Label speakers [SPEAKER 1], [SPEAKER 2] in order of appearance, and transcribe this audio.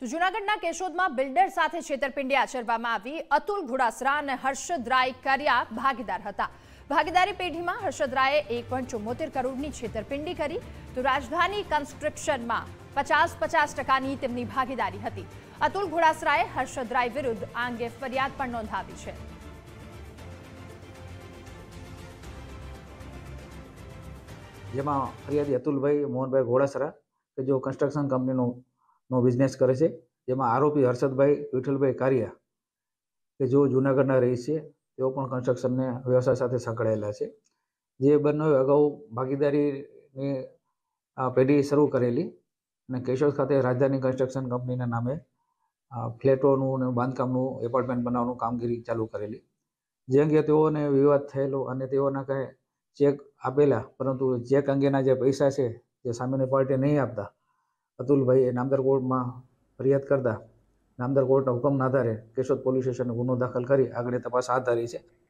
[SPEAKER 1] તો જૂનાગઢના કેશોદમાં બિલ્ડર સાથે છેતરપિંડી આચરવામાં આવી। અતુલ ઘોડાસરા અને હર્ષદ રાય કર્યા ભાગીદાર હતા। ભાગીદારી પેઢીમાં હર્ષદ રાયે 1.74 કરોડની છેતરપિંડી કરી, તો રાજધાની કન્સ્ટ્રક્શનમાં 50% તેમની ભાગીદારી હતી। અતુલ ઘોડાસરાએ હર્ષદ રાય વિરુદ્ધ આ અંગે ફરિયાદ પણ નોંધાવી છે।
[SPEAKER 2] જેમાં ફરિયાદી અતુલભાઈ મોહનભાઈ ઘોડાસરા કે જો કન્સ્ટ્રક્શન કંપનીનો બિઝનેસ કરે છે, જેમાં આરોપી હર્ષદભાઈ વિઠ્ઠલભાઈ કારિયા કે જો જૂનાગઢના રહી છે, તેઓ પણ કન્સ્ટ્રક્શનને વ્યવસાય સાથે સંકળાયેલા છે। જે બંને અગાઉ ભાગીદારીની પેઢી શરૂ કરેલી અને કેશોદ ખાતે રાજધાની કન્સ્ટ્રક્શન કંપનીના નામે ફ્લેટોનું અને બાંધકામનું એપાર્ટમેન્ટ બનાવવાનું કામગીરી ચાલુ કરેલી। જે અંગે તેઓને વિવાદ થયેલો અને તેઓના કંઈ ચેક આપેલા, પરંતુ ચેક અંગેના જે પૈસા છે જે સામેની પાર્ટી નહીં આપતા, અતુલભાઈએ નામદાર કોર્ટમાં ફરિયાદ કરતા નામદાર કોર્ટના હુકમના આધારે કેશોદ પોલીસ સ્ટેશને ગુનો દાખલ કરી આગળની તપાસ હાથ ધરી છે।